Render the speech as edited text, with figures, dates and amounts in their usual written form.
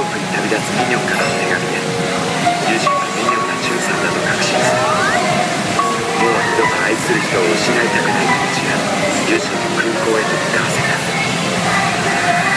国に旅立つミニョンからの手紙で、ユジンはミニョンが中3だと確信する。もう二度と愛する人を失いたくない気持ちがユジンを空港へと向かわせた。